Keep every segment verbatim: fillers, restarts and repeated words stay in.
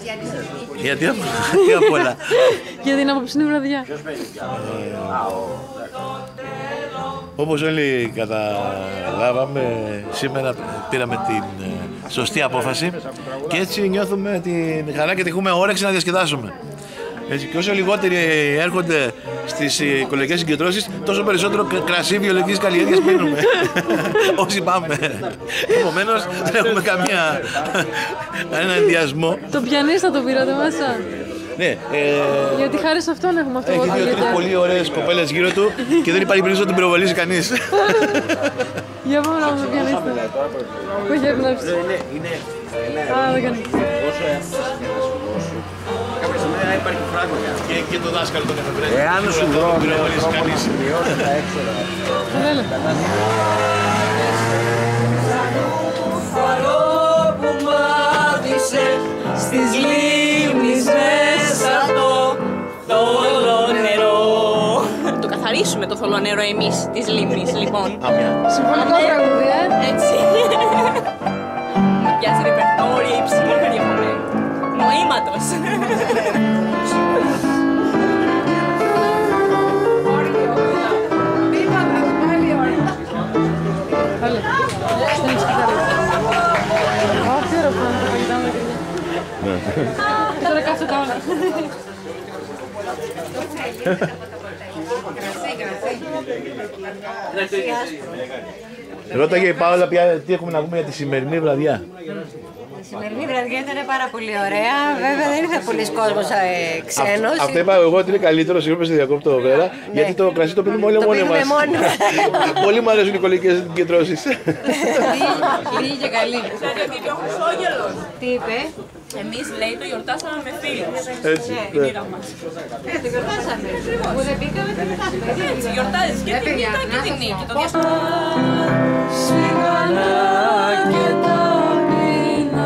Γιατί απ' όλα. Για την απόψινή βραδιά. Όπως όλοι καταλάβαμε, σήμερα πήραμε την σωστή απόφαση και έτσι νιώθουμε την χαρά και έχουμε όρεξη να διασκεδάσουμε. Έτσι, και όσο λιγότεροι έρχονται στις οικολογικές συγκεντρώσεις, τόσο περισσότερο κρασί βιολογικής καλλιέργειας πίνουμε. Όσοι πάμε. Επομένως, δεν έχουμε καμία ένα ενδιασμό. Το πιανίστα το πήρατε μέσα. Ναι, ε, γιατί χάρη σε αυτόν έχουμε αυτό. έχει δύο-τρεις πολύ ωραίες κοπέλες γύρω του και δεν υπάρχει περίπτωση να την πυροβολήσει κανείς. Για πάμε να δούμε το πιανίστα. Που έχει εμπνεύσει. Α, δεν κάνει. Υπάρχει πράγματα. Και, και το δάσκαλο τον εφευρέζει. Εάν σου βρω να πυροβολήσει κανείς. τα έξοδα. Έλα. Φαρό που μάθησε στις λίμνης μέσα το θολό νερό. Το καθαρίσουμε το θολό νερό εμείς της λίμνης, λοιπόν. Συμφωνικό τραγούδι, ε. Έτσι. Να πιάσει ρεπερτόρια υψηλού περιεχομένου. Νοήματος. Τώρα κάτσε τα όλα. Ρώταγε η Πάολα τι έχουμε να πούμε για τη σημερινή βραδιά. Η σημερινή βραδιά ήταν πάρα πολύ ωραία. Βέβαια δεν ήρθε πολλοί κόσμος ε, ξένος. Αυτό είπα εγώ ότι είναι καλύτερο, συγγνώμη σε διακόπτω Βέρα, γιατί το κρασί το πίνουμε όλοι μόνοι μας. Πολύ μου αρέσουν οι οικολογικές συγκεντρώσεις. Λίγοι και καλοί. Ξέρετε ότι είπε ο Χρυσόγελος. Τι είπε? Εμείς, λέει, το γιορτάσαμε με φίλους. Έτσι. Την μοίρα μας. Ε, το γιορτάσαμε. Που δεν πήγαμε, το γιορτάσαμε. Έτσι, γιορτάζεις και την ήττα και την νίκη. Το Σιγανά και ταπεινά.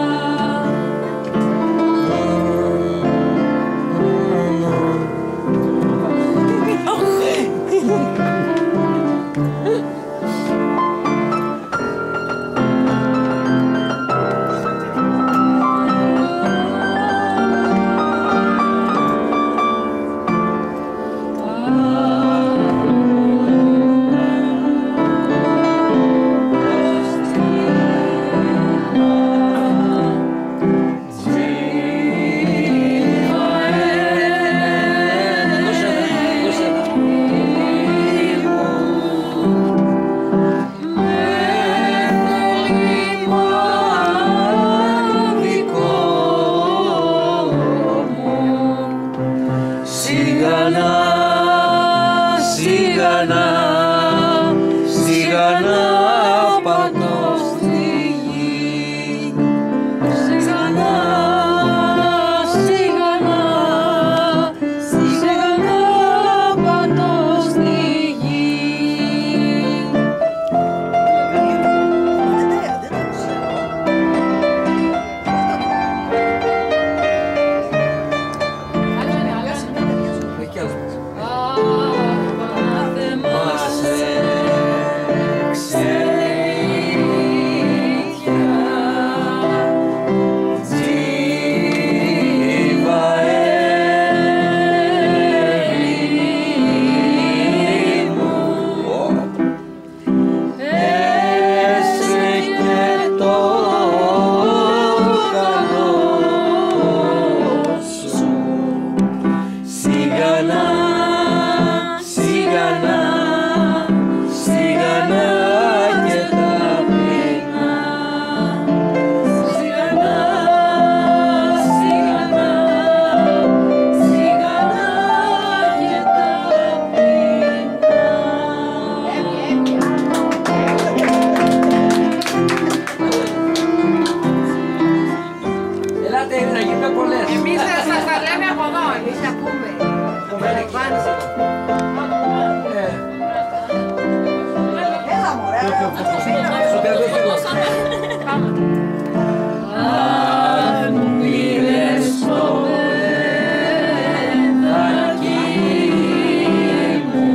Εμείς θα σας τα λέμε από εδώ, εμείς θα πούμε. Έλα μωρέ. Αν μου πήρες το παιδάκι μου,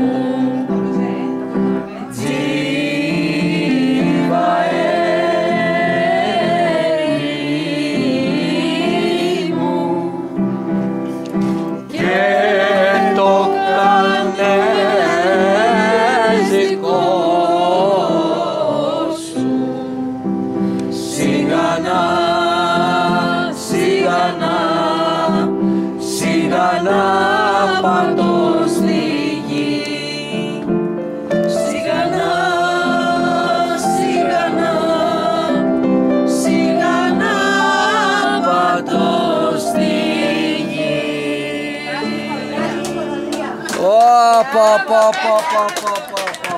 τζίβα ερήμου, Σιγανά πατώ στη γη. Σιγανά, σιγανά, σιγανά πατώ στη γη. Όπα, όπα, όπα, όπα, όπα.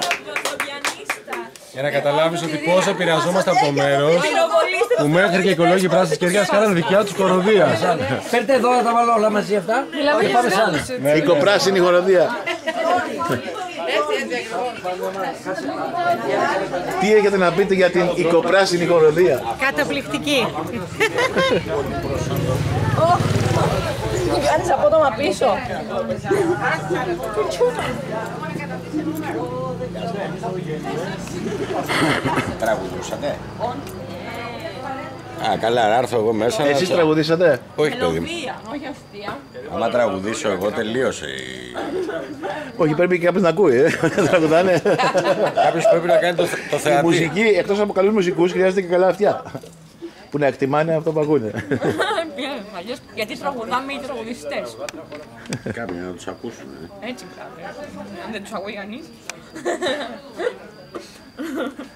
Για να καταλάβεις ότι πόσο επηρεαζόμαστε από το μέρος που μέχρι και οι οικολόγοι πράσινης κερδίας κάνανε δικιά τους κοροδία. Φέρτε εδώ να τα βάλω όλα μαζί αυτά. Μιλάμε για άλλα. Οικοπράσινη χοροδία. Τι έχετε να πείτε για την οικοπράσινη χοροδία? Καταπληκτική. Μου κάνεις απότομα πίσω. Τραγουδούσατε? Α, καλά, να έρθω εγώ μέσα. Εσείς τραγουδήσατε? Όχι, παιδί μου. Μελωδία, όχι αστεία. Άμα τραγουδήσω εγώ, τελείωσε. Όχι, πρέπει και κάποιος να ακούει, ε. Τραγουδάνε. Κάποιος πρέπει να κάνει το, το Η θεατή. μουσική, εκτός από καλούς μουσικούς, χρειάζεται και καλά αυτιά. Που να εκτιμάνε αυτό που ακούνε. Αλλιώς, γιατί τραγουδάμε οι τραγουδιστές. Κάποιοι να τους ακούσουν. Ε. Έτσι πράγμα. Αν δεν τους ακούει κανείς.